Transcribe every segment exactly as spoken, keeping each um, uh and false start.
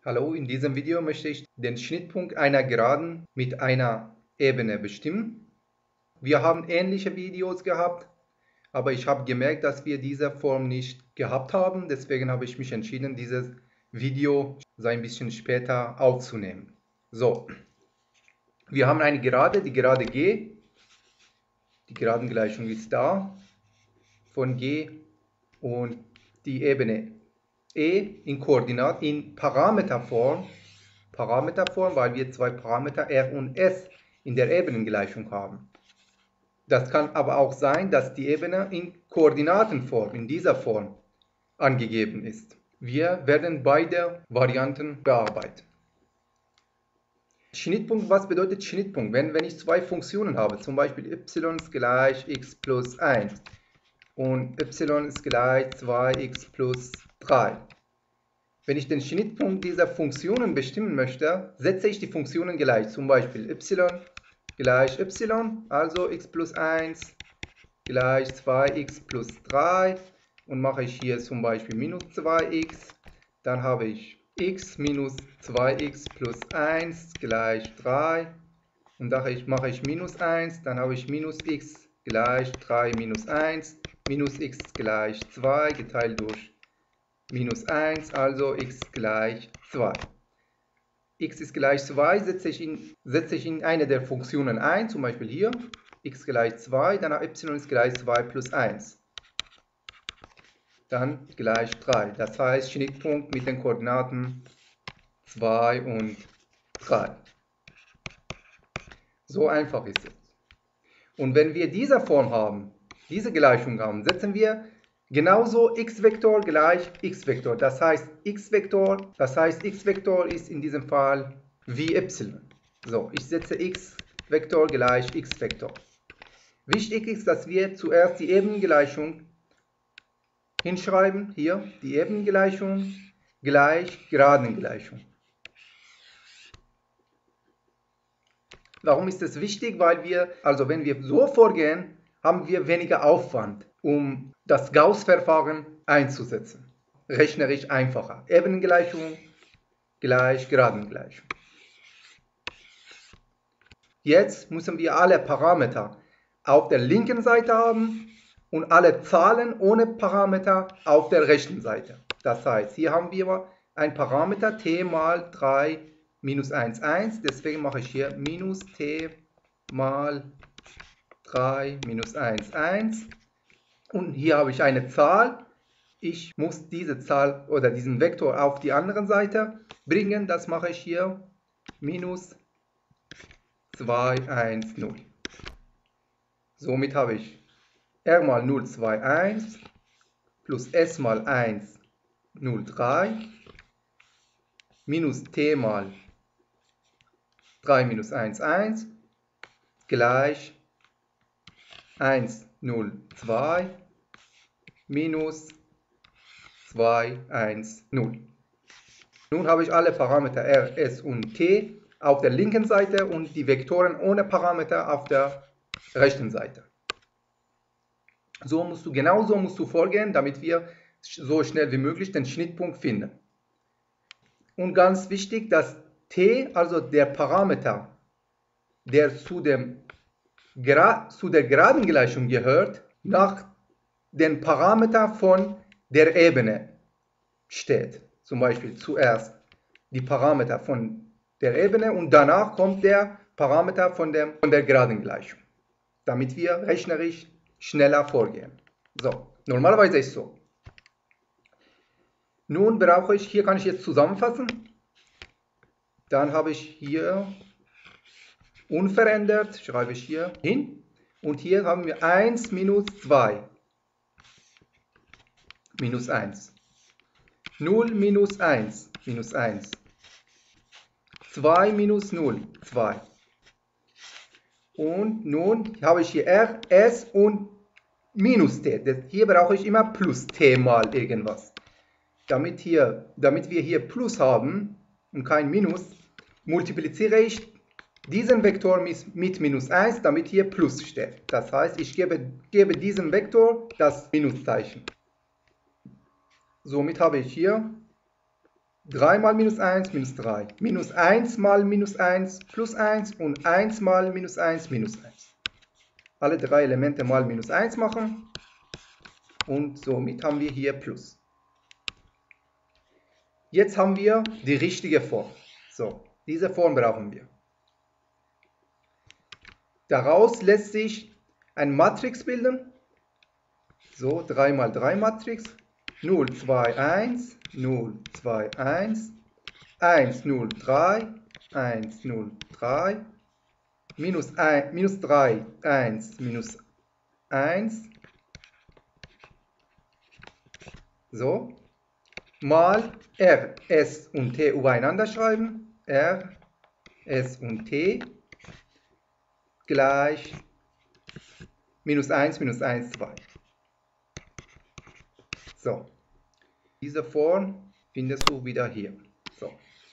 Hallo, in diesem Video möchte ich den Schnittpunkt einer Geraden mit einer Ebene bestimmen. Wir haben ähnliche Videos gehabt, aber ich habe gemerkt, dass wir diese Form nicht gehabt haben. Deswegen habe ich mich entschieden, dieses Video so ein bisschen später aufzunehmen. So, wir haben eine Gerade, die Gerade G. Die Geradengleichung ist da von G und die Ebene E in Koordinat, in Parameterform, Parameterform, weil wir zwei Parameter R und S in der Ebenengleichung haben. Das kann aber auch sein, dass die Ebene in Koordinatenform, in dieser Form angegeben ist. Wir werden beide Varianten bearbeiten. Schnittpunkt, was bedeutet Schnittpunkt? Wenn, wenn ich zwei Funktionen habe, zum Beispiel y ist gleich x plus eins und y ist gleich zwei x plus drei. Wenn ich den Schnittpunkt dieser Funktionen bestimmen möchte, setze ich die Funktionen gleich. Zum Beispiel y gleich y, also x plus eins gleich zwei x plus drei. Und mache ich hier zum Beispiel minus zwei x. Dann habe ich x minus zwei x plus eins gleich drei. Und da mache ich minus eins, dann habe ich minus x gleich drei minus eins. Minus x gleich zwei geteilt durch minus eins, also x gleich zwei. X ist gleich zwei, setze ich, in, setze ich in eine der Funktionen ein, zum Beispiel hier, x gleich zwei, dann y ist gleich zwei plus eins. Dann gleich drei. Das heißt Schnittpunkt mit den Koordinaten zwei und drei. So einfach ist es. Und wenn wir diese Form haben, diese Gleichung haben, setzen wir genauso x-Vektor gleich x-Vektor. Das heißt x-Vektor, das heißt x-Vektor ist in diesem Fall wie y. So, ich setze x-Vektor gleich x-Vektor. Wichtig ist, dass wir zuerst die Ebengleichung hinschreiben. Hier die Ebengleichung gleich Geradengleichung. Warum ist das wichtig? Weil wir, also wenn wir so vorgehen, haben wir weniger Aufwand, um das Gauß-Verfahren einzusetzen. Rechnerisch einfacher. Ebengleichung gleich Geradengleichung. Jetzt müssen wir alle Parameter auf der linken Seite haben und alle Zahlen ohne Parameter auf der rechten Seite. Das heißt, hier haben wir ein Parameter t mal drei minus eins, eins. Deswegen mache ich hier minus t mal drei minus eins, eins. Und hier habe ich eine Zahl. Ich muss diese Zahl oder diesen Vektor auf die andere Seite bringen. Das mache ich hier minus zwei, eins, null. Somit habe ich r mal null, zwei, eins plus s mal eins, null, drei minus t mal drei minus eins, eins gleich eins, null, zwei minus zwei, eins, null. Nun habe ich alle Parameter r, s und t auf der linken Seite und die Vektoren ohne Parameter auf der rechten Seite. So musst du, genau so musst du vorgehen, damit wir so schnell wie möglich den Schnittpunkt finden. Und ganz wichtig, dass t, also der Parameter, der zu, dem, zu der Geradengleichung gehört, nach den Parameter von der Ebene steht. Zum Beispiel zuerst die Parameter von der Ebene und danach kommt der Parameter von, dem, von der Geradengleichung, damit wir rechnerisch schneller vorgehen. So, normalerweise ist es so. Nun brauche ich, hier kann ich jetzt zusammenfassen. Dann habe ich hier unverändert, schreibe ich hier hin. Und hier haben wir eins minus zwei. Minus eins. null minus eins. Minus eins. zwei minus null. zwei. Und nun habe ich hier r, s und minus t. Hier brauche ich immer plus t mal irgendwas. Damit, hier, damit wir hier plus haben und kein Minus, multipliziere ich diesen Vektor mit minus eins, damit hier plus steht. Das heißt, ich gebe, gebe diesem Vektor das Minuszeichen. Somit habe ich hier drei mal minus eins, minus drei. Minus eins mal minus eins, plus eins und eins mal minus eins, minus eins. Alle drei Elemente mal minus eins machen und somit haben wir hier Plus. Jetzt haben wir die richtige Form. So, diese Form brauchen wir. Daraus lässt sich ein Matrix bilden. So, drei mal drei Matrix. null, zwei, eins, null, zwei, eins, eins, null, drei, eins, null, drei, minus, eins, minus drei, eins, minus eins. So, mal R, S und T übereinander schreiben. R, S und T gleich minus eins, minus eins, zwei. So, diese Form findest du wieder hier. So.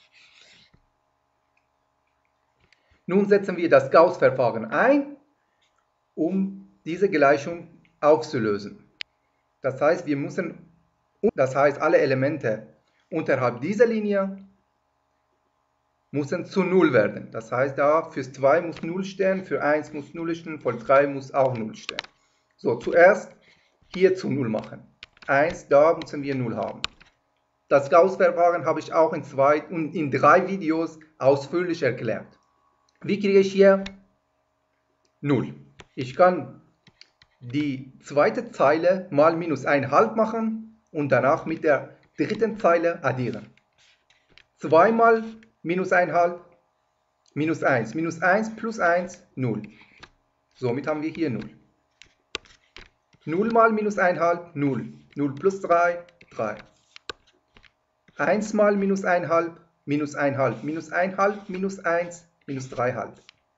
Nun setzen wir das Gauß-Verfahren ein, um diese Gleichung aufzulösen. Das heißt, wir müssen, das heißt, alle Elemente unterhalb dieser Linie müssen zu null werden. Das heißt, da für zwei muss null stehen, für eins muss null stehen, für drei muss auch null stehen. So, zuerst hier zu null machen. eins, da müssen wir null haben. Das Gauß-Verfahren habe ich auch in zwei und in drei Videos ausführlich erklärt. Wie kriege ich hier null? Ich kann die zweite Zeile mal minus eins halb machen und danach mit der dritten Zeile addieren. zwei mal minus eins halb, minus eins. Minus eins plus eins, null. Somit haben wir hier null. null mal minus eins halb, null. null plus drei, drei. eins mal minus eins halb, minus eins halb. Minus eins halb, minus eins, minus drei halb.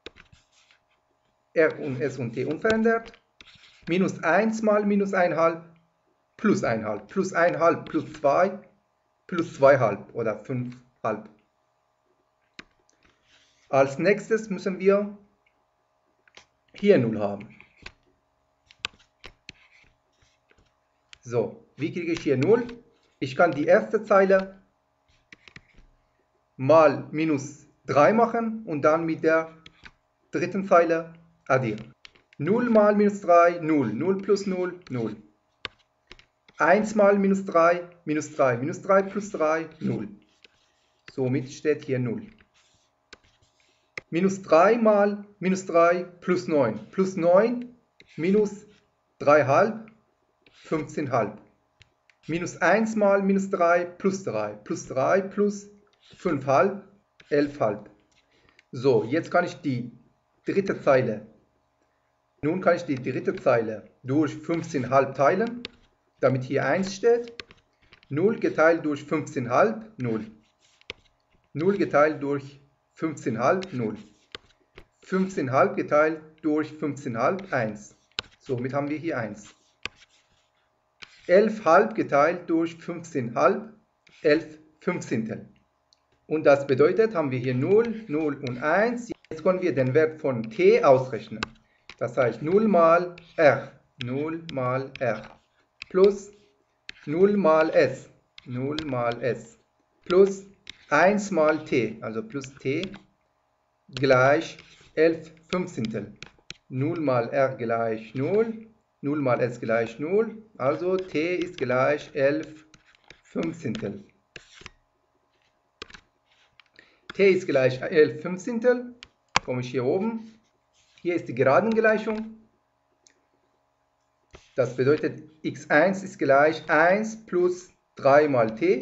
R und S und T unverändert. Minus eins mal minus eins halb, plus eins halb. Plus eins halb plus zwei, plus zwei halb oder fünf halb. Als nächstes müssen wir hier null haben. So, wie kriege ich hier null? Ich kann die erste Zeile mal minus drei machen und dann mit der dritten Zeile addieren. null mal minus drei, null. null plus null, null. eins mal minus drei, minus drei. Minus drei plus drei, null. Somit steht hier null. Minus drei mal minus drei plus neun. Plus neun minus drei halb, fünfzehn halb. Minus eins mal minus drei plus drei. Plus drei plus fünf halb, elf halb. So, jetzt kann ich die dritte Zeile, nun kann ich die dritte Zeile durch fünfzehn halb teilen, damit hier eins steht. null geteilt durch fünfzehn halb, null. null geteilt durch fünfzehn halb, null. fünfzehn halb geteilt durch fünfzehn halb, eins. Somit haben wir hier eins. elf halb geteilt durch fünfzehn halb, elf Fünfzehntel. Und das bedeutet, haben wir hier null, null und eins. Jetzt können wir den Wert von t ausrechnen. Das heißt null mal r, null mal r, plus null mal s, null mal s, plus eins mal t, also plus t, gleich elf Fünfzehntel. null mal r gleich null, null mal s gleich null, also t ist gleich elf Fünfzehntel. T ist gleich elf Fünfzehntel, komme ich hier oben. Hier ist die Geradengleichung. Das bedeutet, x eins ist gleich eins plus drei mal t.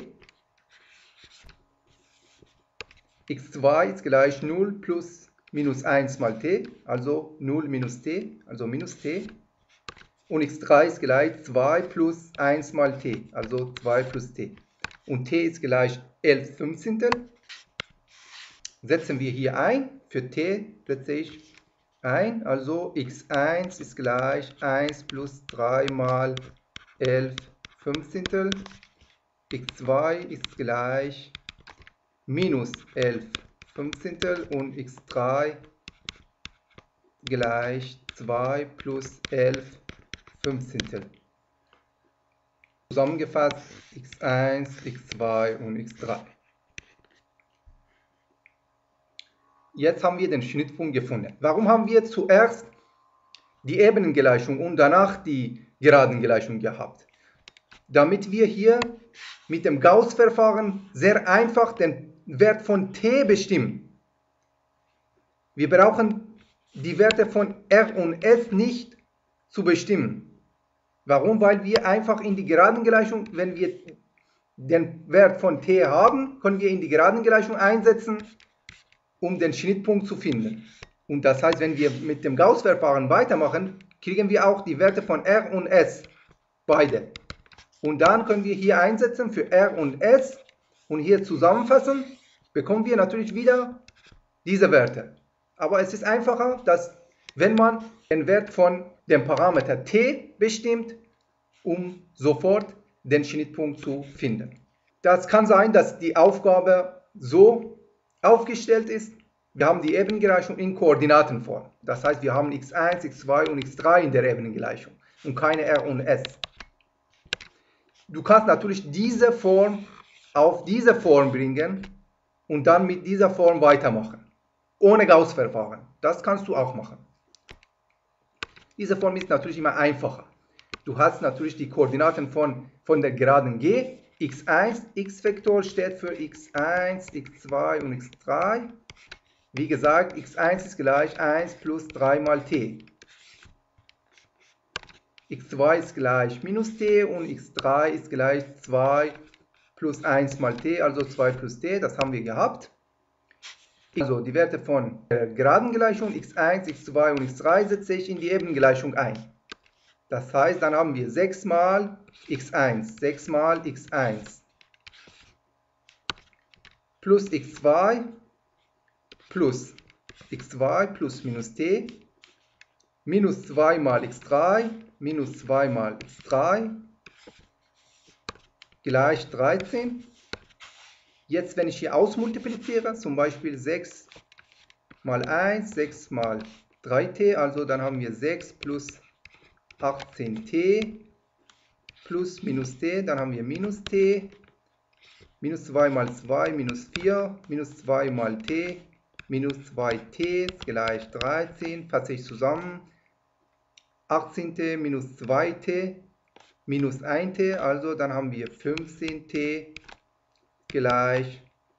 x zwei ist gleich null plus minus eins mal t, also null minus t, also minus t. Und x drei ist gleich zwei plus eins mal t, also zwei plus t. Und t ist gleich elf Fünfzehntel. Setzen wir hier ein. Für t setze ich ein. Also x eins ist gleich eins plus drei mal elf Fünfzehntel. x zwei ist gleich minus elf Fünfzehntel und x drei gleich zwei plus elf Fünfzehntel. Zusammengefasst x eins, x zwei und x drei. Jetzt haben wir den Schnittpunkt gefunden. Warum haben wir zuerst die Ebenengleichung und danach die Geradengleichung gehabt? Damit wir hier mit dem Gauß-Verfahren sehr einfach den Wert von t bestimmen. Wir brauchen die Werte von R und S nicht zu bestimmen. Warum? Weil wir einfach in die Geradengleichung, wenn wir den Wert von t haben, können wir in die Geradengleichung einsetzen, um den Schnittpunkt zu finden. Und das heißt, wenn wir mit dem Gauß-Verfahren weitermachen, kriegen wir auch die Werte von R und S, beide. Und dann können wir hier einsetzen für R und S und hier zusammenfassen, bekommen wir natürlich wieder diese Werte. Aber es ist einfacher, dass wenn man den Wert von dem Parameter t bestimmt, um sofort den Schnittpunkt zu finden. Das kann sein, dass die Aufgabe so aufgestellt ist. Wir haben die Ebenengleichung in Koordinatenform. Das heißt, wir haben x eins, x zwei und x drei in der Ebenengleichung und keine R und S. Du kannst natürlich diese Form auf diese Form bringen und dann mit dieser Form weitermachen. Ohne Gauß-Verfahren. Das kannst du auch machen. Diese Form ist natürlich immer einfacher. Du hast natürlich die Koordinaten von, von der Geraden G. x eins, x-Vektor steht für x eins, x zwei und x drei. Wie gesagt, x eins ist gleich eins plus drei mal t. x zwei ist gleich minus t und x drei ist gleich zwei plus eins mal t, also zwei plus t, das haben wir gehabt. Also die Werte von der Geradengleichung x eins, x zwei und x drei setze ich in die Ebengleichung ein. Das heißt, dann haben wir sechs mal x eins, sechs mal x eins plus x zwei plus x zwei plus minus t minus zwei mal x drei minus zwei mal x drei gleich dreizehn. Jetzt, wenn ich hier ausmultipliziere, zum Beispiel sechs mal eins, sechs mal drei t, also dann haben wir sechs plus achtzehn t plus minus t, dann haben wir minus t, minus zwei mal zwei, minus vier, minus zwei mal t, minus zwei t ist gleich dreizehn, fasse ich zusammen, achtzehn t minus zwei t minus ein t, also dann haben wir fünfzehn t gleich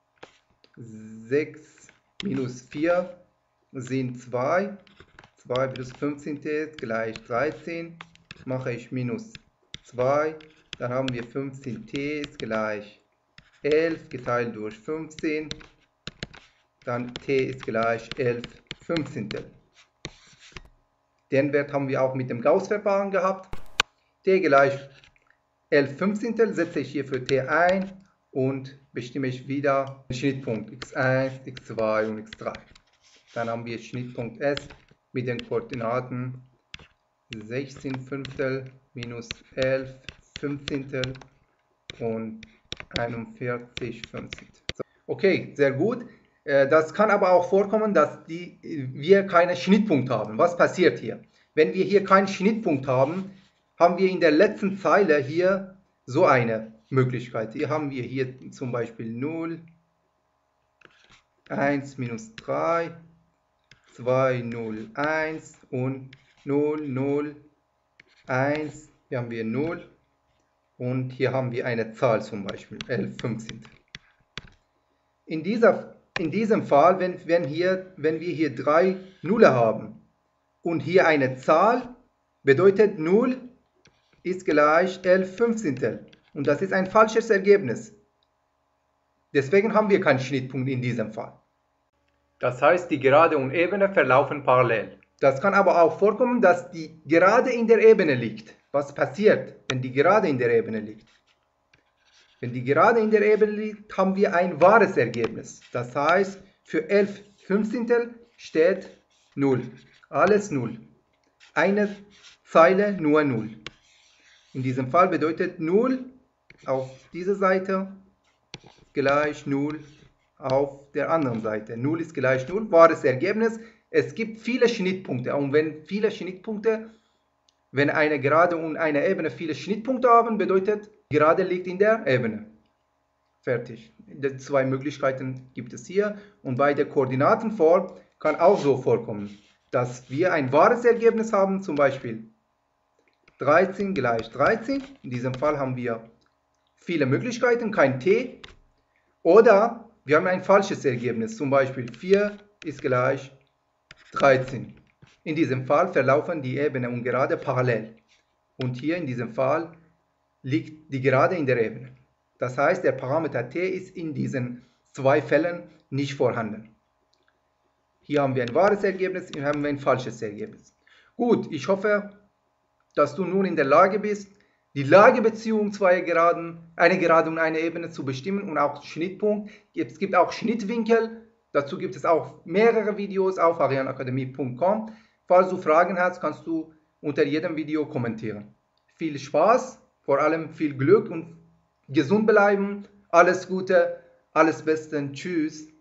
sechs minus vier sind zwei, zwei plus fünfzehn t ist gleich dreizehn, mache ich minus zwei, dann haben wir fünfzehn t ist gleich elf geteilt durch fünfzehn, dann t ist gleich elf Fünfzehntel. Den Wert haben wir auch mit dem Gauß-Verfahren gehabt. T gleich elf Fünfzehntel setze ich hier für t ein und bestimme ich wieder den Schnittpunkt x eins, x zwei und x drei. Dann haben wir Schnittpunkt S mit den Koordinaten sechzehn Fünftel minus elf Fünfzehntel und einundvierzig Fünfzehntel. So. Okay, sehr gut. Das kann aber auch vorkommen, dass die, wir keinen Schnittpunkt haben. Was passiert hier? Wenn wir hier keinen Schnittpunkt haben, haben wir in der letzten Zeile hier so eine Möglichkeit. Hier haben wir hier zum Beispiel null, eins minus drei, zwei, null, eins und null, null, eins. Hier haben wir null und hier haben wir eine Zahl zum Beispiel, elf Fünfzehntel. In, dieser, in diesem Fall, wenn, wenn, hier, wenn wir hier drei Nuller haben und hier eine Zahl, bedeutet null ist gleich elf Fünfzehntel. Und das ist ein falsches Ergebnis. Deswegen haben wir keinen Schnittpunkt in diesem Fall. Das heißt, die Gerade und Ebene verlaufen parallel. Das kann aber auch vorkommen, dass die Gerade in der Ebene liegt. Was passiert, wenn die Gerade in der Ebene liegt? Wenn die Gerade in der Ebene liegt, haben wir ein wahres Ergebnis. Das heißt, für elf Fünfzehntel steht null. Alles null. Eine Zeile nur null. In diesem Fall bedeutet null auf dieser Seite gleich null auf der anderen Seite. null ist gleich null, wahres Ergebnis. Es gibt viele Schnittpunkte und wenn viele Schnittpunkte, wenn eine Gerade und eine Ebene viele Schnittpunkte haben, bedeutet, die Gerade liegt in der Ebene. Fertig. Die zwei Möglichkeiten gibt es hier. Und bei der Koordinatenform kann auch so vorkommen, dass wir ein wahres Ergebnis haben, zum Beispiel dreizehn gleich dreizehn. In diesem Fall haben wir viele Möglichkeiten, kein T. Oder wir haben ein falsches Ergebnis, zum Beispiel vier ist gleich dreizehn. In diesem Fall verlaufen die Ebene und Gerade parallel. Und hier in diesem Fall liegt die Gerade in der Ebene. Das heißt, der Parameter t ist in diesen zwei Fällen nicht vorhanden. Hier haben wir ein wahres Ergebnis, hier haben wir ein falsches Ergebnis. Gut, ich hoffe, dass du nun in der Lage bist, die Lagebeziehung zweier Geraden, eine Gerade und eine Ebene zu bestimmen und auch Schnittpunkt. Es gibt auch Schnittwinkel, dazu gibt es auch mehrere Videos auf arianakademie punkt com. Falls du Fragen hast, kannst du unter jedem Video kommentieren. Viel Spaß, vor allem viel Glück und gesund bleiben. Alles Gute, alles Beste, tschüss.